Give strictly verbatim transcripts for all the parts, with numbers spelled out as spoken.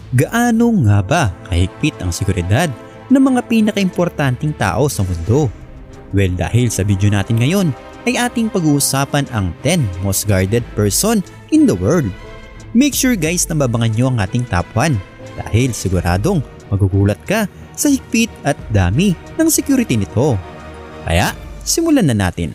Gaano nga ba kahigpit ang seguridad ng mga pinakaimportanteng tao sa mundo? Well, dahil sa video natin ngayon ay ating pag-uusapan ang ten most guarded person in the world. Make sure guys na babangan nyo ang ating top one dahil siguradong magugulat ka sa higpit at dami ng security nito. Kaya simulan na natin.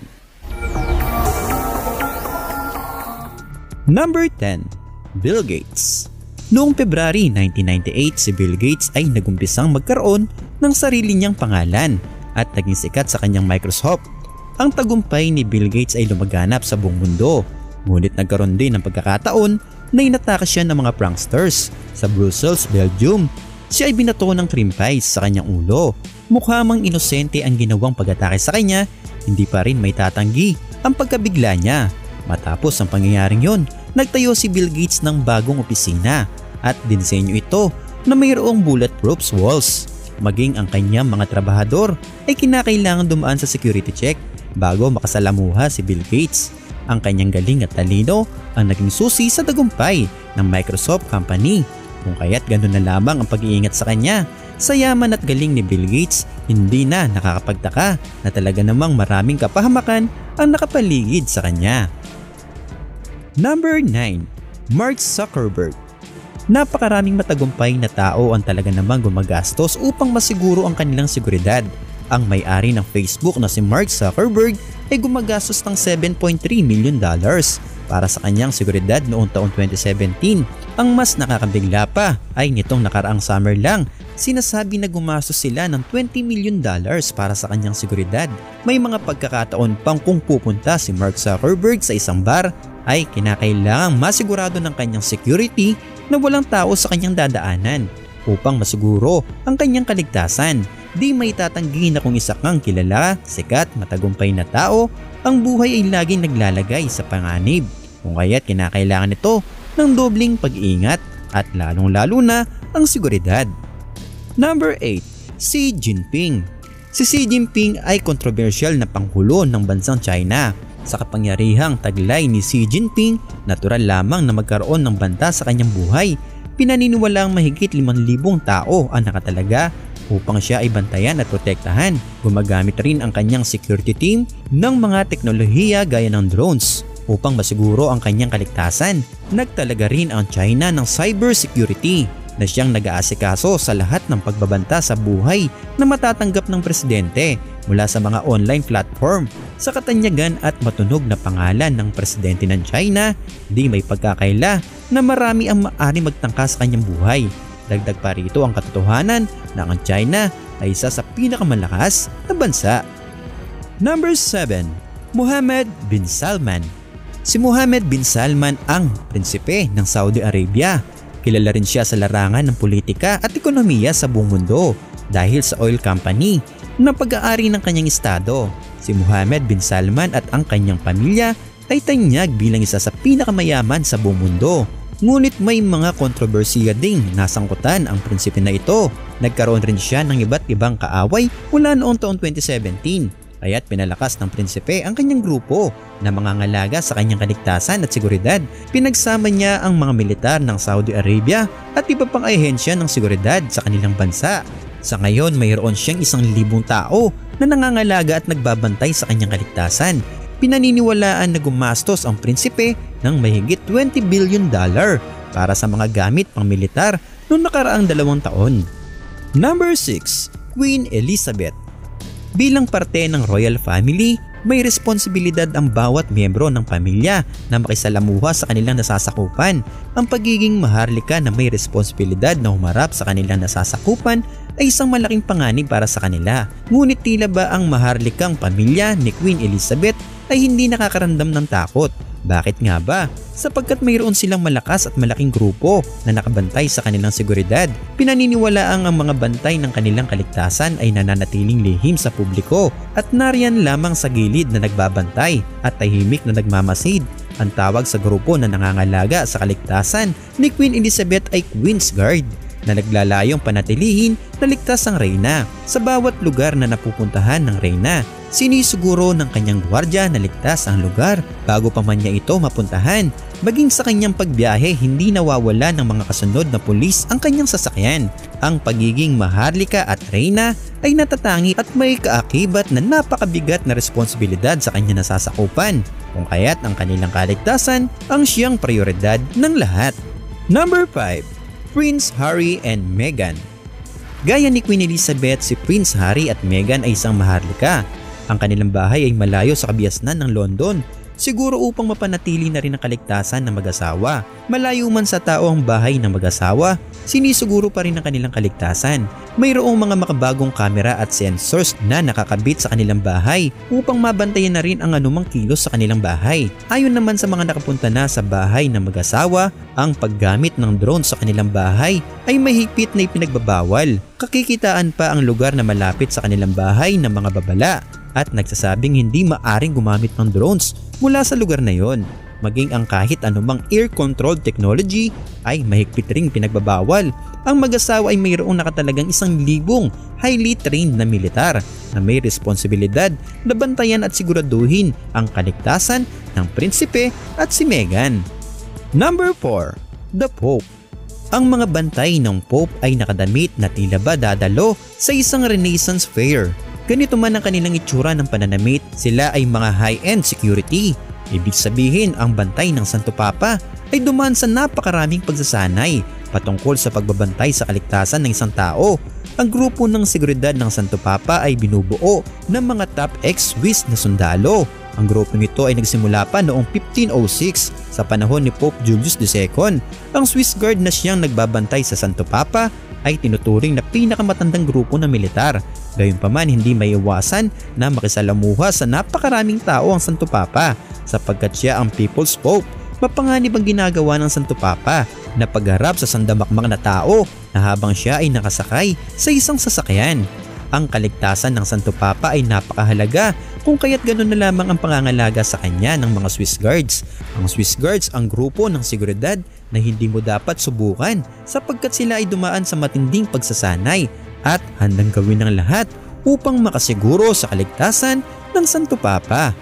Number ten. Bill Gates. Noong February nineteen ninety-eight, si Bill Gates ay nagumpisang magkaroon ng sarili niyang pangalan at naging sikat sa kanyang Microsoft. Ang tagumpay ni Bill Gates ay lumaganap sa buong mundo, ngunit nagkaroon din ng pagkakataon na inatake siya ng mga pranksters sa Brussels, Belgium. Siya ay binato ng cream pies sa kanyang ulo. Mukha mang inosente ang ginawang pag-atake sa kanya, hindi pa rin may tatanggi ang pagkabigla niya. Matapos ang pangyayaring yon, nagtayo si Bill Gates ng bagong opisina at dinsenyo ito na mayroong bulletproof walls. Maging ang kanyang mga trabahador ay kinakailangan dumaan sa security check bago makasalamuha si Bill Gates. Ang kanyang galing at talino ang naging susi sa tagumpay ng Microsoft Company. Kung kaya't ganoon na lamang ang pag-iingat sa kanya. Sa yaman at galing ni Bill Gates, hindi na nakakapagtaka na talaga namang maraming kapahamakan ang nakapaligid sa kanya. Number nine. Mark Zuckerberg. Napakaraming matagumpay na tao ang talaga namang gumagastos upang masiguro ang kanilang seguridad. Ang may-ari ng Facebook na si Mark Zuckerberg ay gumagastos ng seven point three million dollars para sa kanyang seguridad noong taong twenty seventeen. Ang mas nakakabigla pa ay nitong nakaraang summer lang, sinasabi na gumastos sila ng twenty million dollars para sa kanyang seguridad. May mga pagkakataon pang kung pupunta si Mark Zuckerberg sa isang bar ay kinakailangang masigurado ng kanyang security na walang tao sa kanyang dadaanan upang masiguro ang kanyang kaligtasan. Di may tatanggi na kung isa kang kilala, sikat, matagumpay na tao, ang buhay ay laging naglalagay sa panganib. Kung kaya't kinakailangan nito ng dobling pag-iingat at lalong-lalo na ang seguridad. Number eight. Xi Jinping. Si Xi Jinping ay kontrobersyal na panghulo ng bansang China. Sa kapangyarihang taglay ni Xi Jinping, natural lamang na magkaroon ng banta sa kanyang buhay. Pinaniniwalaang mahigit limang libong tao ang nakatalaga upang siya ay bantayan at protektahan. Gumagamit rin ang kanyang security team ng mga teknolohiya gaya ng drones upang masiguro ang kanyang kaligtasan. Nagtalaga rin ang China ng cyber security na siyang nag-aasikaso sa lahat ng pagbabanta sa buhay na matatanggap ng presidente mula sa mga online platform. Sa katanyagan at matunog na pangalan ng presidente ng China, di may pagkakaila na marami ang maaari magtangka sa kanyang buhay. Dagdag pa rito ang katotohanan na ang China ay isa sa pinakamalakas na bansa. Number seven. Mohammed bin Salman. Si Mohammed bin Salman ang prinsipe ng Saudi Arabia. Kilala rin siya sa larangan ng politika at ekonomiya sa buong mundo dahil sa oil company na pag-aari ng kanyang estado. Si Mohammed bin Salman at ang kanyang pamilya ay tanyag bilang isa sa pinakamayaman sa buong mundo. Ngunit may mga kontrobersiya ding nasangkutan ang prinsipe na ito. Nagkaroon rin siya ng iba't ibang kaaway mula noong taong twenty seventeen. Kaya't pinalakas ng prinsipe ang kanyang grupo na mangangalaga sa kanyang kaligtasan at seguridad. Pinagsama niya ang mga militar ng Saudi Arabia at iba pang ahensya ng seguridad sa kanilang bansa. Sa ngayon, mayroon siyang isang libong tao na nangangalaga at nagbabantay sa kanyang kaligtasan. Pinaniniwalaan na gumastos ang prinsipe ng mahigit twenty billion dollar para sa mga gamit pang militar noong nakaraang dalawang taon. Number six. Queen Elizabeth. Bilang parte ng royal family, may responsibilidad ang bawat miyembro ng pamilya na makisalamuha sa kanilang nasasakupan. Ang pagiging maharlika na may responsibilidad na humarap sa kanilang nasasakupan ay isang malaking panganib para sa kanila. Ngunit tila ba ang maharlikang pamilya ni Queen Elizabeth ay hindi nakakaramdam ng takot? Bakit nga ba? Sapagkat mayroon silang malakas at malaking grupo na nakabantay sa kanilang seguridad. Pinaniniwalaang ang mga bantay ng kanilang kaligtasan ay nananatiling lihim sa publiko at nariyan lamang sa gilid na nagbabantay at tahimik na nagmamasid. Ang tawag sa grupo na nangangalaga sa kaligtasan ni Queen Elizabeth ay Queen's Guard. na naglalayong panatilihin na ligtas ang reyna. Sa bawat lugar na napupuntahan ng reyna, sinisiguro ng kanyang gwardya na ligtas ang lugar bago pa man niya ito mapuntahan. Maging sa kanyang pagbiyahe, hindi nawawala ng mga kasunod na pulis ang kanyang sasakyan. Ang pagiging maharlika at reyna ay natatangi at may kaakibat na napakabigat na responsibilidad sa kanya nasasakupan, kung kaya't ang kanilang kaligtasan ang siyang prioridad ng lahat. Number five. Prince Harry and Meghan. Gaya ni Queen Elizabeth, si Prince Harry at Meghan ay isang maharlika. Ang kanilang bahay ay malayo sa kabiasnan ng London, siguro upang mapanatili na rin ang kaligtasan ng mag-asawa. Malayo man sa tao ang bahay ng mag-asawa, sinisiguro pa rin ang kanilang kaligtasan. Mayroong mga makabagong kamera at sensors na nakakabit sa kanilang bahay upang mabantayan na rin ang anumang kilos sa kanilang bahay. Ayon naman sa mga nakapunta na sa bahay ng mag-asawa, ang paggamit ng drone sa kanilang bahay ay mahigpit na ipinagbabawal. Kakikitaan pa ang lugar na malapit sa kanilang bahay ng mga babala at nagsasabing hindi maaring gumamit ng drones mula sa lugar na yon. Maging ang kahit anumang air control technology ay mahigpit ring pinagbabawal. Ang mag-asawa ay mayroong nakatalagang isang libong highly trained na militar na may responsibilidad na bantayan at siguraduhin ang kaligtasan ng prinsipe at si Meghan. Number four. The Pope. Ang mga bantay ng Pope ay nakadamit na tila ba dadalo sa isang Renaissance fair. Ganito man ang kanilang itsura ng pananamit, sila ay mga high-end security. Ibig sabihin, ang bantay ng Santo Papa ay dumaan sa napakaraming pagsasanay patungkol sa pagbabantay sa kaligtasan ng isang tao. Ang grupo ng seguridad ng Santo Papa ay binubuo ng mga top ex-Swiss na sundalo. Ang grupong ito ay nagsimula pa noong fifteen oh six sa panahon ni Pope Julius the Second. Ang Swiss Guard na siyang nagbabantay sa Santo Papa ay tinuturing na pinakamatandang grupo ng militar. Gayunpaman, hindi maiiwasan na makisalamuha sa napakaraming tao ang Santo Papa sapagkat siya ang People's Pope. Mapanganib ang ginagawa ng Santo Papa na pagharap sa sandamakmak na tao na habang siya ay nakasakay sa isang sasakyan. Ang kaligtasan ng Santo Papa ay napakahalaga, kung kaya't ganoon na lamang ang pangangalaga sa kanya ng mga Swiss Guards. Ang Swiss Guards ang grupo ng seguridad na hindi mo dapat subukan sapagkat sila ay dumaan sa matinding pagsasanay at handang gawin ng lahat upang makasiguro sa kaligtasan ng Santo Papa.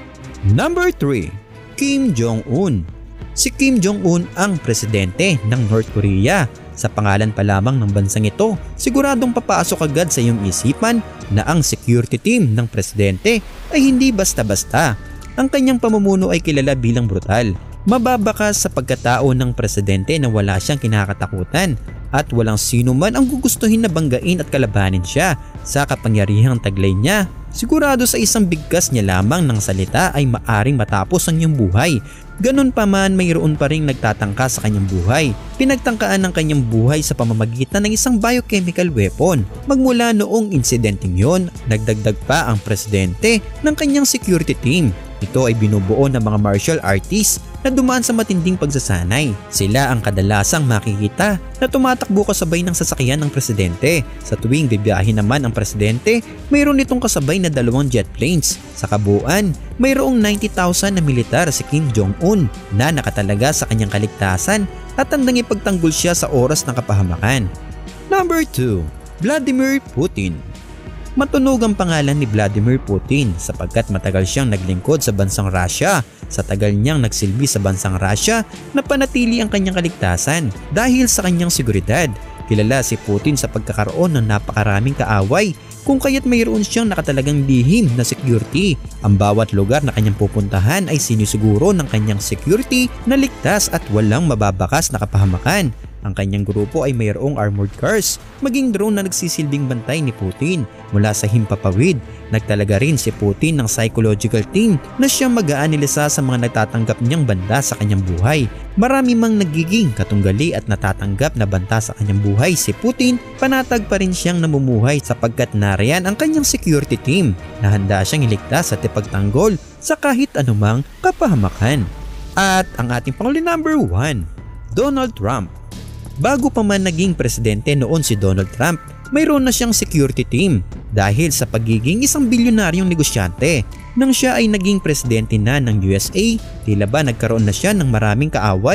Number three. Kim Jong-un. Si Kim Jong-un ang presidente ng North Korea. Sa pangalan pa lamang ng bansang ito, siguradong papasok agad sa iyong isipan na ang security team ng presidente ay hindi basta-basta. Ang kanyang pamumuno ay kilala bilang brutal. Mababakas sa pagkatao ng presidente na wala siyang kinakatakutan at walang sino man ang gugustuhin na banggain at kalabanin siya sa kapangyarihang taglay niya. Sigurado sa isang bigkas niya lamang ng salita ay maaring matapos ang iyong buhay. Ganon pa man, mayroon pa ring nagtatangka sa kanyang buhay. Pinagtangkaan ng kanyang buhay sa pamamagitan ng isang biochemical weapon. Magmula noong insidenteng yon, nagdagdag pa ang presidente ng kanyang security team. Ito ay binubuo ng mga martial artists na dumaan sa matinding pagsasanay. Sila ang kadalasang makikita na tumatakbo kasabay ng sasakyan ng presidente. Sa tuwing bibiyahe naman ang presidente, mayroon itong kasabay na dalawang jet planes. Sa kabuuan, mayroong ninety thousand na militar si Kim Jong-un na nakatalaga sa kanyang kaligtasan at handang ipagtanggol siya sa oras ng kapahamakan. Number two. Vladimir Putin. Matunog ang pangalan ni Vladimir Putin sapagkat matagal siyang naglingkod sa bansang Russia. Sa tagal niyang nagsilbi sa bansang Russia, napanatili ang kanyang kaligtasan dahil sa kanyang seguridad. Kilala si Putin sa pagkakaroon ng napakaraming kaaway, kung kaya't mayroon siyang nakatalagang lihim na security. Ang bawat lugar na kanyang pupuntahan ay sinisiguro ng kanyang security na ligtas at walang mababakas na kapahamakan. Ang kanyang grupo ay mayroong armored cars, maging drone na nagsisilbing bantay ni Putin. Mula sa himpapawid, nagtalaga rin si Putin ng psychological team na siyang magaan nilisa sa mga nagtatanggap niyang banta sa kanyang buhay. Marami mang nagiging katunggali at natatanggap na banta sa kanyang buhay si Putin, panatag pa rin siyang namumuhay sapagkat nariyan ang kanyang security team na handa siyang iligtas at ipagtanggol sa kahit anumang kapahamakan. At ang ating panghuli number one, Donald Trump. Bago pa man naging presidente noon si Donald Trump, mayroon na siyang security team dahil sa pagiging isang bilyonaryong negosyante. Nang siya ay naging presidente na ng U S A, tila ba nagkaroon na siya ng maraming kaaway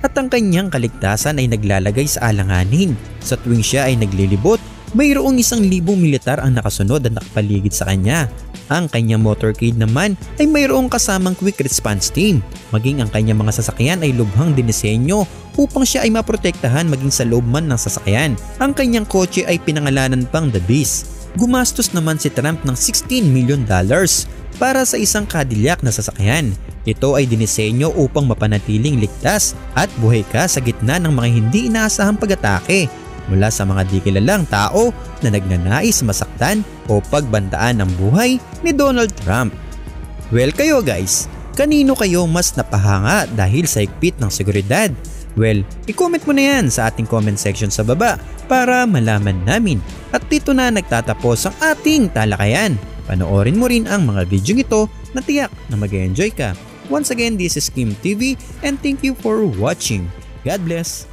at ang kanyang kaligtasan ay naglalagay sa alanganin. Sa tuwing siya ay naglilibot, mayroong isang libong militar ang nakasunod at nakapaligid sa kanya. Ang kanyang motorcade naman ay mayroong kasamang quick response team. Maging ang kanyang mga sasakyan ay lubhang dinisenyo upang siya ay maprotektahan maging sa loob man ng sasakyan. Ang kanyang kotse ay pinangalanan pang The Beast. Gumastos naman si Trump ng sixteen million dollars para sa isang Cadillac na sasakyan. Ito ay dinisenyo upang mapanatiling ligtas at buhay ka sa gitna ng mga hindi inaasahang pag-atake mula sa mga di kilalang tao na nagnanais masaktan o pagbandaan ang buhay ni Donald Trump. Well kayo guys, kanino kayo mas napahanga dahil sa higpit ng seguridad? Well, i-comment mo na yan sa ating comment section sa baba para malaman namin. At dito na nagtatapos ang ating talakayan. Panoorin mo rin ang mga video ito na tiyak na mag-enjoy ka. Once again, this is Kim T V and thank you for watching. God bless!